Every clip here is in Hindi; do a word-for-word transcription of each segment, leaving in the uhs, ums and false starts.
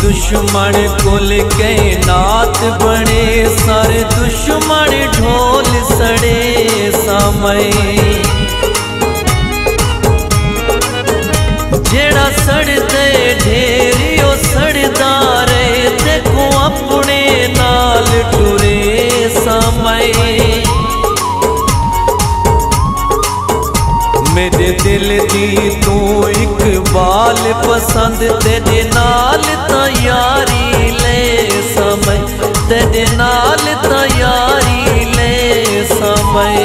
दुश्मन कुल के नाथ बने, सारे दुश्मन ढोल सड़े समय। जेड़ा सड़दे ढेरियो सड़दा रहे, देखो अपने नाल टुरे समय। मेरे दिल दी तू इकबाल पसंद, तेरे नाल तैयारी ले समय, तेरे नाल तैयारी ले समय।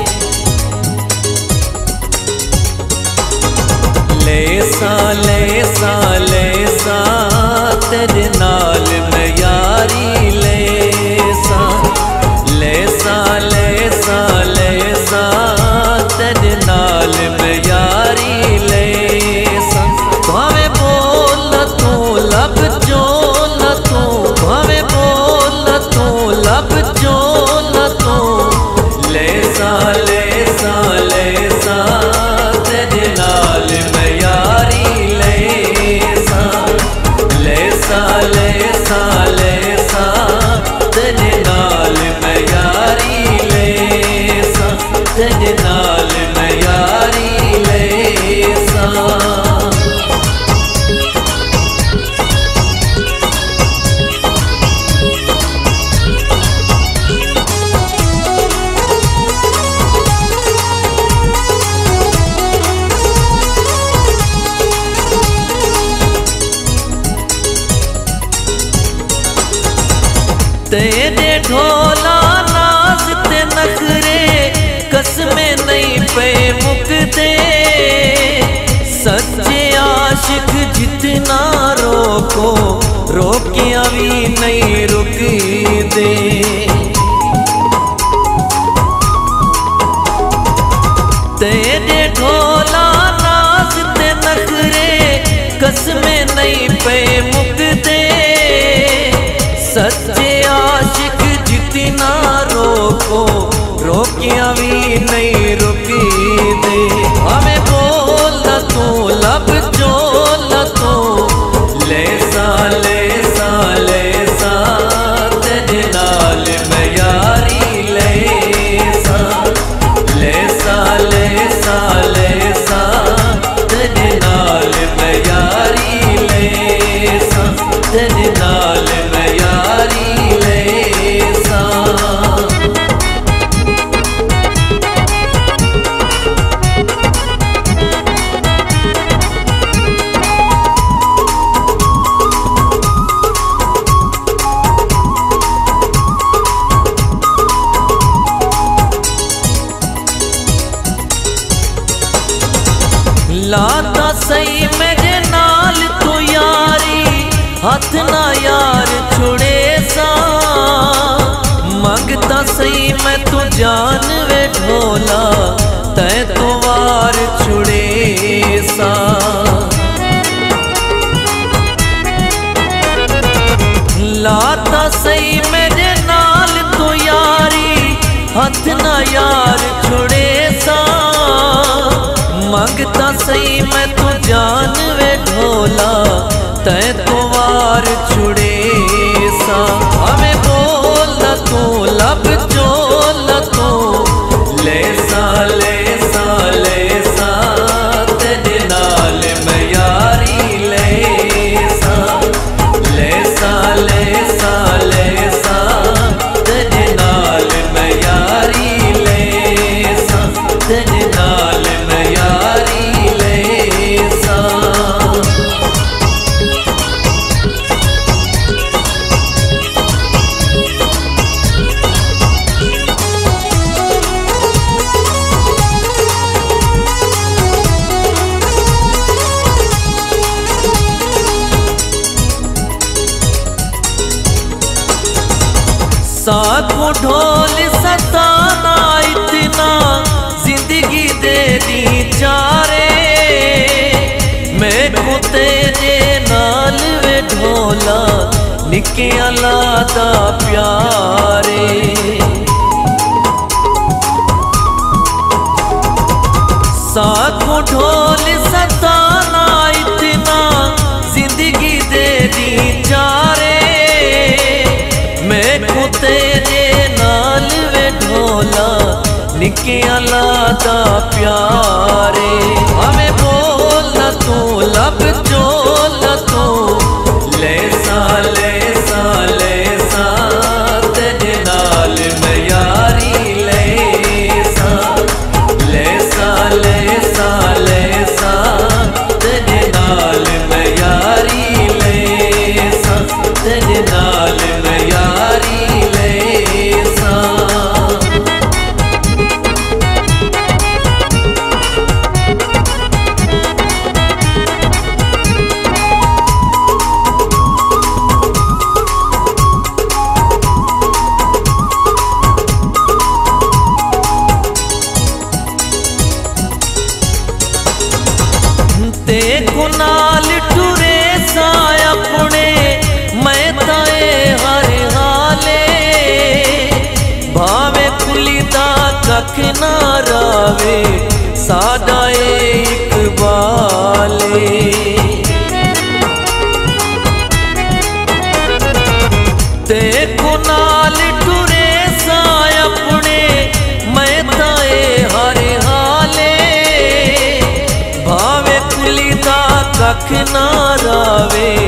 लेसा लेसा लेसा तेरे नाल मैं यारी लेसा, लेसा लेसा लेसा तेरे नाल मैं यारी लेसा। भावे बोल तू लब जो न तू, भावे बोल तू लब जो न तू। लेसा लेसा लेसा तेरे नाल मैं यारी लेसा, लेसा लेसा लेसा तेरे नाल मैं यारी लेसा, तेरे नाल मैं यारी लेसा। तेरे ढोला नाज ते नखरे कसमें नहीं पे मुकते, सच्चे आशिक जितना रोको रोकिया भी नहीं रुकते। तेरे ढोला नाज ते नखरे कसमें नहीं पे मुकते, सच्चे आशिक जितना रोको रोकिया भी नहीं रुकी दे। हमें बोल न तू लब जो न तू। लेसा लेसा लेसा तेरे नाल मैं यारी लेसा, लेसा लेसा लेसा तेरे नाल मैं यारी लेसा, तेरे नाल मैं यारी लेसा। लाता सही मेरे नाल तू यारी, हाथ ना यार छुड़े सा। मंगता सही मैं तू जान वे ढोला, तै तो वार छुड़े सा। लाता सही मेरे नाल तू यारी, हाथ ना यार छुड़े सा। मंगता सही मैं तू जान वे ढोला, तै तो वार छुड़े सा। हमें बोल न तू लब जो न तू। लेसा लेसा लेसा तेरे नाल मैं यारी लेसा, लेसा लेसा लेसा तेरे नाल मैं यारी लेसा, तेरे नाल मैं यारी लेसा। साकू ढोल सताना इतना, जिंदगी दे दी चारे। मैं को तेरे नाल वे ढोला, निके अलादा प्यारे। साकू ढोल सताना इतना, जिंदगी दे दी के अलादा प्यारे। हमें बोल न तू लब चोल न तू लेसा लेसा लेसा तेरे नाल मैं यारी लेसा लेसा लेसा लेसा तेरे नाल मैं यारी लेसा तेरे नाल मैं यारी लेसा। ते कुनाल टुरे सा अपने मैं ताए हर हाले भावे खुलीदा कख ना रावे सादा इकबाले। ते कुनाल टुरे सा अपने मैं ताए हर हाले भावे खुलीदा कख ना रावे